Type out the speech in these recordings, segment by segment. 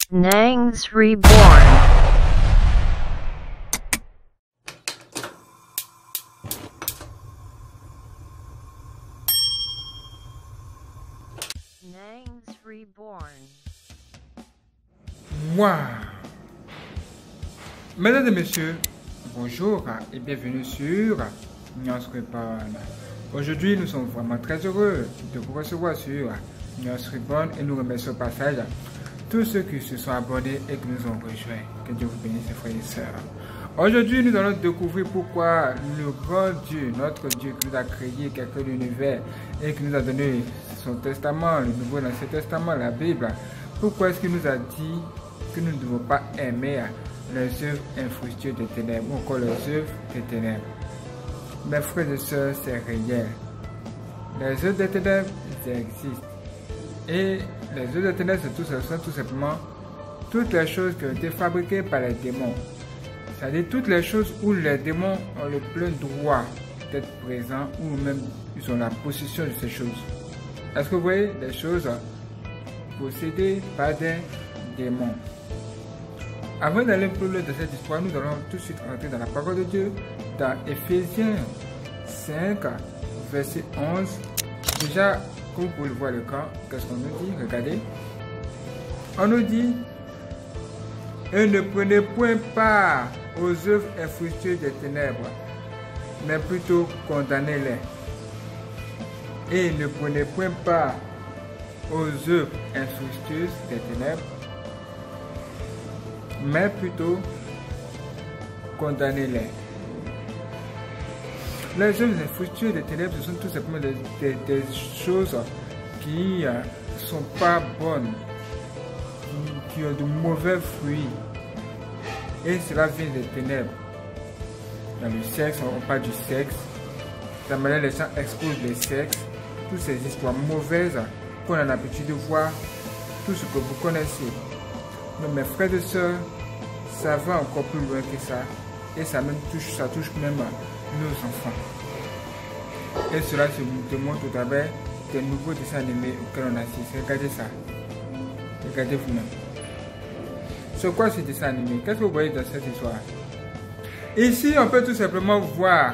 Nangs Reborn. Nangs Reborn. Waouh! Mesdames et messieurs, bonjour et bienvenue sur Nangs Reborn. Aujourd'hui, nous sommes vraiment très heureux de vous recevoir sur Nangs Reborn et nous remercions au passage tous ceux qui se sont abonnés et qui nous ont rejoints. Que Dieu vous bénisse, frères et sœurs. Aujourd'hui, nous allons découvrir pourquoi le grand Dieu, notre Dieu qui nous a créé, qui a créé l'univers et qui nous a donné son testament, le Nouveau et l'Ancien Testament, la Bible, pourquoi est-ce qu'il nous a dit que nous ne devons pas aimer les œuvres infructueuses des ténèbres ou encore les œuvres des ténèbres. Mes frères et sœurs, c'est réel. Les œuvres des ténèbres, ils existent. Et les œuvres des ténèbres, c'est tout simplement toutes les choses qui ont été fabriquées par les démons. C'est-à-dire toutes les choses où les démons ont le plein droit d'être présents ou même ils ont la possession de ces choses. Est-ce que vous voyez des choses possédées par des démons? Avant d'aller plus loin de cette histoire, nous allons tout de suite entrer dans la parole de Dieu, dans Éphésiens 5, verset 11. Déjà, comme vous pouvez le voir le camp, qu'est-ce qu'on nous dit? Regardez. On nous dit, et ne prenez point part aux œuvres infructueuses des ténèbres, mais plutôt condamnez-les. Et ne prenez point part aux œuvres infructueuses des ténèbres, mais plutôt condamnez-les. Les œuvres infructueuses des ténèbres, ce sont tout simplement des choses qui ne sont pas bonnes, qui ont de mauvais fruits. Et cela vient des ténèbres. Dans le sexe, on parle du sexe. La manière les gens exposent les sexes. Toutes ces histoires mauvaises qu'on a l'habitude de voir. Tout ce que vous connaissez. Mais mes frères et sœurs, ça va encore plus loin que ça. Et ça touche même nos enfants. Et cela se démontre au travers des nouveaux dessins animés auxquels on assiste. Regardez ça. Regardez vous-même. C'est quoi ce dessin animé? Qu'est-ce que vous voyez dans cette histoire? Ici, on peut tout simplement voir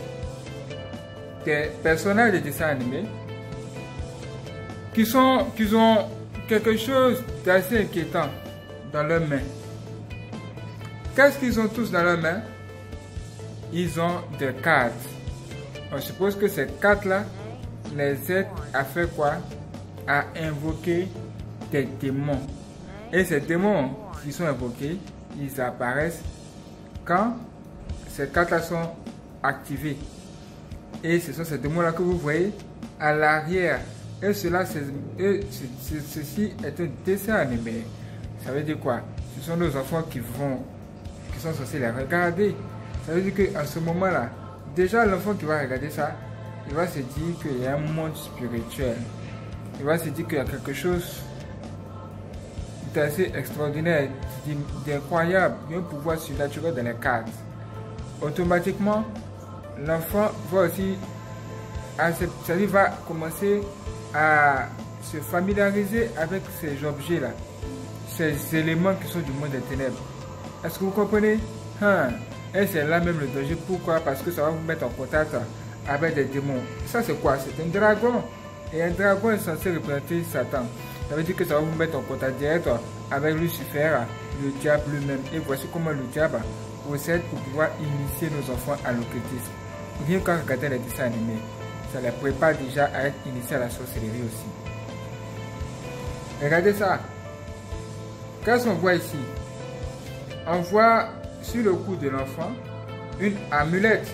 des personnages de dessins animés qui ont quelque chose d'assez inquiétant dans leurs mains. Qu'est-ce qu'ils ont tous dans leurs mains? Ils ont des cartes. On suppose que ces cartes-là les aident à faire quoi? À invoquer des démons. Et ces démons qui sont invoqués, ils apparaissent quand ces cartes-là sont activées. Et ce sont ces démons-là que vous voyez à l'arrière. Et ceci est un dessin animé. Ça veut dire quoi? Ce sont nos enfants qui sont censés les regarder. Ça veut dire qu'à ce moment-là, déjà l'enfant qui va regarder ça, il va se dire qu'il y a un monde spirituel. Il va se dire qu'il y a quelque chose d'assez extraordinaire, d'incroyable, un pouvoir surnaturel dans les cartes. Automatiquement, l'enfant va aussi, ça va commencer à se familiariser avec ces objets-là, ces éléments qui sont du monde des ténèbres. Est-ce que vous comprenez? Et c'est là même le danger. Pourquoi? Parce que ça va vous mettre en contact avec des démons. Ça c'est quoi? C'est un dragon. Et un dragon est censé représenter Satan. Ça veut dire que ça va vous mettre en contact direct avec Lucifer, le diable lui-même. Et voici comment le diable procède pour pouvoir initier nos enfants à l'occultisme. Rien qu'en regardant les dessins animés, ça les prépare déjà à être initiés à la sorcellerie aussi. Regardez ça. Qu'est-ce qu'on voit ici? On voit sur le cou de l'enfant une amulette.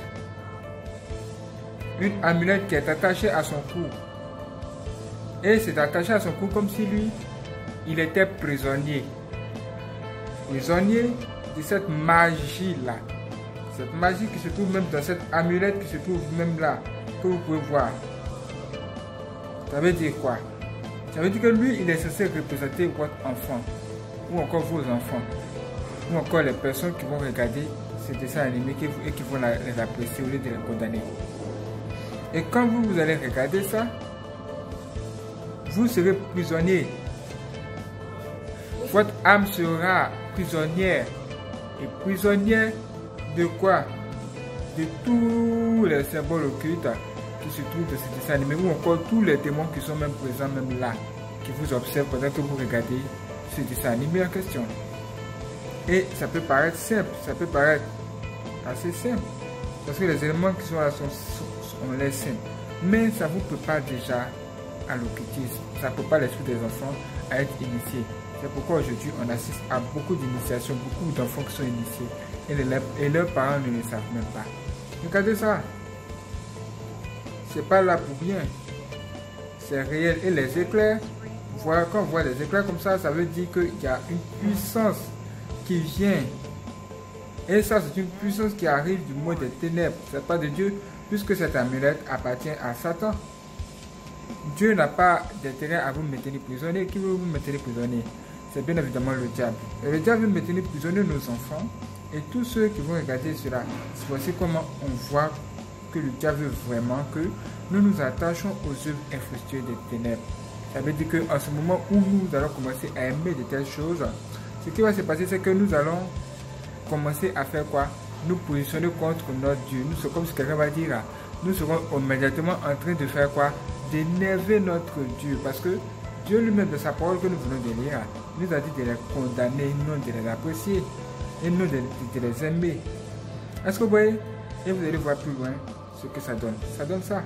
Une amulette qui est attachée à son cou. Et c'est attaché à son cou comme si lui, il était prisonnier. Prisonnier de cette magie-là. Cette magie qui se trouve même dans cette amulette qui se trouve même là, que vous pouvez voir. Ça veut dire quoi? Ça veut dire que lui, il est censé représenter votre enfant. Ou encore vos enfants. Ou encore les personnes qui vont regarder ces dessins animés et qui vont les apprécier au lieu de les condamner. Et quand vous allez regarder ça, vous serez prisonnier. Votre âme sera prisonnière. Et prisonnière de quoi? De tous les symboles occultes qui se trouvent dans ce dessin animé, ou encore tous les démons qui sont même présents même là, qui vous observent pendant que vous regardez ce dessin animé en question. Et ça peut paraître simple, ça peut paraître assez simple, parce que les éléments qui sont là on les simples, mais ça ne vous prépare déjà à l'occultisme, ça prépare l'esprit des enfants à être initiés. C'est pourquoi aujourd'hui on assiste à beaucoup d'initiations, beaucoup d'enfants qui sont initiés et leurs parents ne le savent même pas. Regardez ça, c'est pas là pour rien, c'est réel. Et les éclairs, voilà, quand on voit des éclairs comme ça veut dire qu'il y a une puissance qui vient. Et ça, c'est une puissance qui arrive du monde des ténèbres. C'est pas de Dieu, puisque cette amulette appartient à Satan. Dieu n'a pas d'intérêt à vous maintenir prisonnier. Qui veut vous maintenir prisonnier? C'est bien évidemment le diable. Et le diable veut maintenir prisonnier nos enfants et tous ceux qui vont regarder cela. Voici comment on voit que le diable veut vraiment que nous nous attachons aux œuvres infructueuses des ténèbres. Ça veut dire qu'en ce moment où nous allons commencer à aimer de telles choses, ce qui va se passer, c'est que nous allons commencer à faire quoi? Nous positionner contre notre Dieu. Nous sommes comme si quelqu'un va dire, nous serons immédiatement en train de faire quoi? D'énerver notre Dieu. Parce que Dieu lui-même, de sa parole que nous venons de lire, nous a dit de les condamner, non de les apprécier, et non de les aimer. Est-ce que vous voyez? Et vous allez voir plus loin ce que ça donne. Ça donne ça.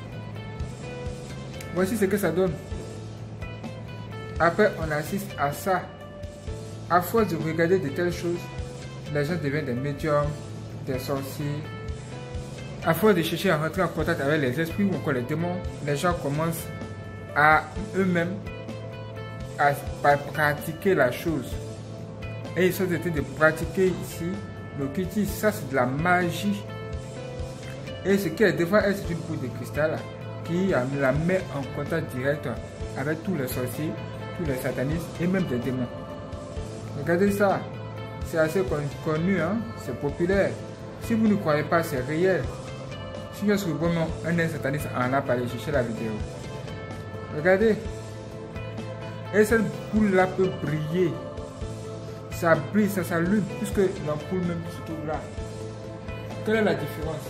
Voici ce que ça donne. Après, on assiste à ça. À force de regarder de telles choses, les gens deviennent des médiums, des sorciers. À force de chercher à rentrer en contact avec les esprits ou encore les démons, les gens commencent à eux-mêmes à pratiquer la chose. Et ils sont en train de pratiquer ici l'occultisme. Ça, c'est de la magie. Et ce qui est devant elle, c'est une boule de cristal qui la met en contact direct avec tous les sorciers, tous les satanistes et même des démons. Regardez ça. C'est assez connu, hein? C'est populaire. Si vous ne croyez pas, c'est réel. Si vous êtes vraiment un sataniste en a parlé, cherchez la vidéo. Regardez. Et cette boule-là peut briller. Ça brille, ça s'allume, puisque l'ampoule même se trouve là. Quelle est la différence?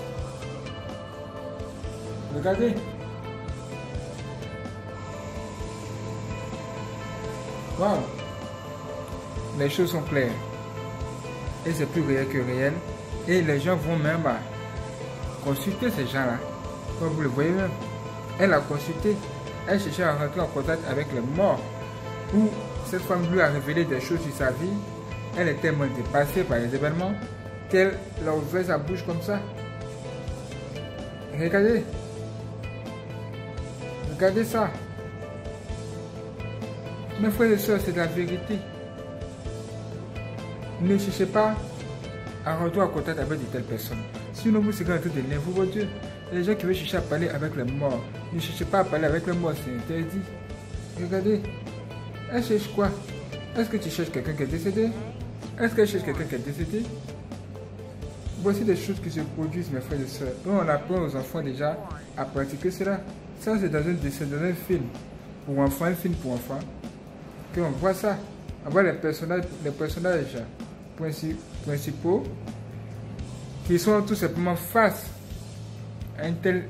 Regardez. Wow. Les choses sont claires. Et c'est plus réel que réel. Et les gens vont même consulter ces gens-là. Comme vous le voyez même. Elle a consulté. Elle cherchait à rentrer en contact avec les morts. Où cette femme lui a révélé des choses sur sa vie. Elle est tellement dépassée par les événements qu'elle a ouvert sa bouche comme ça. Regardez. Regardez ça. Mes frères et sœurs, c'est la vérité. Ne cherchez pas à rentrer en contact avec de telles personnes. Sinon, vous serez en train de l'énerver votre Dieu. Les gens qui veulent chercher à parler avec les morts, ne cherchez pas à parler avec les morts, c'est interdit. Regardez. Elle cherche quoi? Est-ce que tu cherches quelqu'un qui est décédé? Est-ce qu'elle cherche quelqu'un qui est décédé? Voici des choses qui se produisent, mes frères et sœurs. Nous, on apprend aux enfants déjà à pratiquer cela. Ça, c'est dans un film pour enfants, un film pour enfants, qu'on voit ça. On voit les personnages principaux qui sont tout simplement face à une telle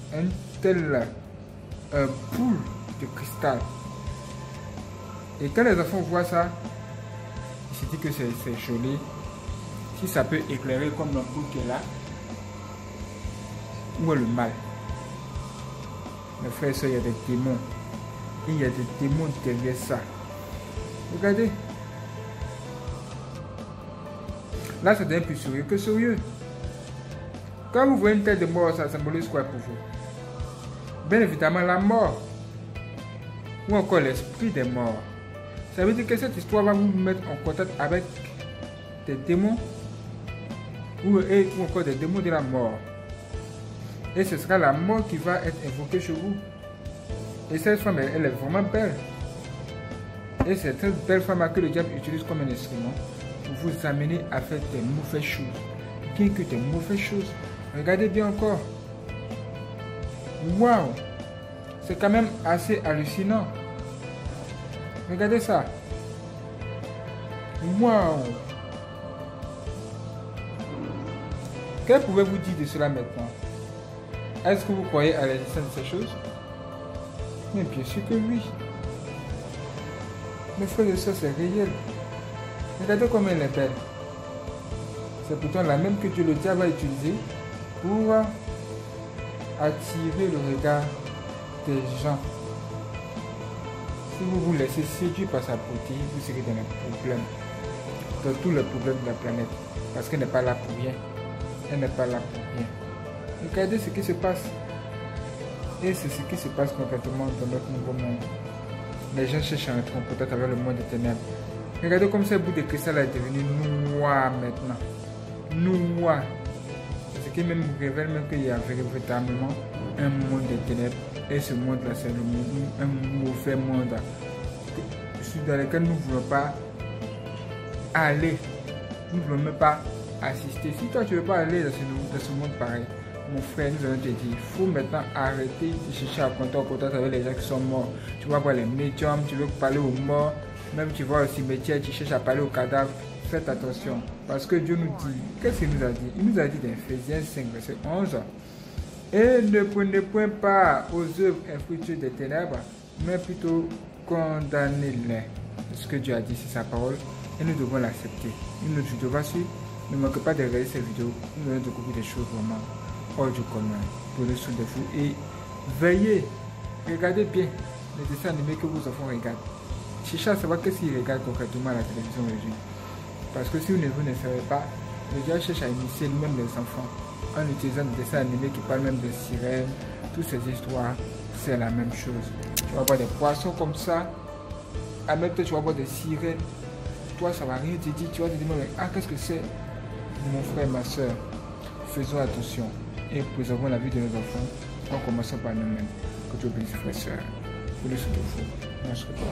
boule de cristal. Et quand les enfants voient ça, ils se disent que c'est joli. Si ça peut éclairer comme l'ampoule qui est là, où est le mal? Mes frères et sœurs, il y a des démons. Et il y a des démons derrière ça. Regardez. Là, ça devient plus sérieux que sérieux. Quand vous voyez une tête de mort, ça symbolise quoi pour vous? Bien évidemment, la mort. Ou encore l'esprit des morts. Ça veut dire que cette histoire va vous mettre en contact avec des démons ou encore des démons de la mort. Et ce sera la mort qui va être invoquée chez vous. Et cette femme, elle est vraiment belle. Et c'est cette belle femme que le diable utilise comme un instrument pour vous amener à faire des mauvaises choses. Bien que des mauvaises choses. Regardez bien encore. Waouh! C'est quand même assez hallucinant. Regardez ça. Waouh! Que pouvez-vous dire de cela maintenant? Est-ce que vous croyez à l'existence de ces choses? Mais bien sûr que oui. Mes frères et sœurs, c'est réel. Regardez comme elle est belle. C'est pourtant la même que Dieu le diable a utilisée pour attirer le regard des gens. Si vous vous laissez séduire par sa beauté, vous serez dans les problèmes. Dans tous les problèmes de la planète. Parce qu'elle n'est pas là pour rien. Elle n'est pas là pour rien. Regardez ce qui se passe. Et c'est ce qui se passe concrètement dans notre nouveau monde. Les gens cherchent à entrer en contact avec le monde des ténèbres. Regardez comme ce bout de cristal est devenu noir maintenant. Noir. Ce qui même révèle même qu'il y a véritablement un monde des ténèbres. Et ce monde-là, c'est un mauvais monde. Dans lequel nous ne voulons pas aller. Nous ne voulons même pas assister. Si toi tu ne veux pas aller dans ce monde pareil, mon frère, nous allons te dire, il faut maintenant arrêter de chercher à contact avec les gens qui sont morts. Tu vas voir les médiums, tu veux parler aux morts, même tu vas au cimetière, tu cherches à parler aux cadavres. Faites attention, parce que Dieu nous dit, qu'est-ce qu'il nous a dit? Il nous a dit dans Ephésiens 5, verset 11, et ne prenez point part aux œuvres infructueuses des ténèbres, mais plutôt condamnez-les. Ce que Dieu a dit, c'est sa parole, et nous devons l'accepter. Une autre vidéo va suivre. Ne manquez pas de regarder cette vidéo, nous allons découvrir des choses vraiment hors du commun. Prenez soin de vous et veillez, regardez bien les dessins animés que vos enfants regardent. Cherchez à savoir qu'est-ce qu'ils regardent concrètement à la télévision aujourd'hui. Parce que si vous ne savez pas, le diable cherche à initier même les enfants en utilisant des dessins animés qui parlent même de sirènes, toutes ces histoires, c'est la même chose. Tu vas voir des poissons comme ça, en même temps tu vas voir des sirènes. Toi, ça va rien te dire, tu vas te demander, ah, qu'est-ce que c'est? Mon frère, ma soeur, faisons attention et préservons la vie de nos enfants en commençant par nous-mêmes. Que Dieu bénisse, frère et soeur. Prenez soin de vous. Merci beaucoup.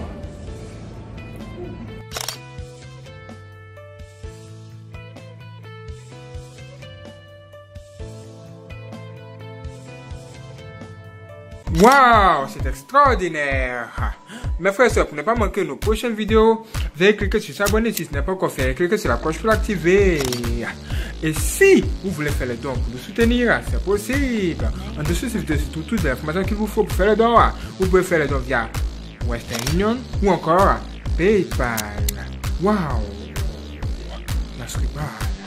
Waouh, c'est extraordinaire! Mes frères et sœurs, pour ne pas manquer nos prochaines vidéos, veuillez cliquer sur s'abonner si ce n'est pas encore fait. Cliquez sur la cloche pour l'activer. Et si vous voulez faire les dons pour nous soutenir, c'est possible. En dessous de cette vidéo, c'est toutes les informations qu'il vous faut pour faire les dons. Vous pouvez faire les dons via Western Union ou encore PayPal. Waouh! Merci.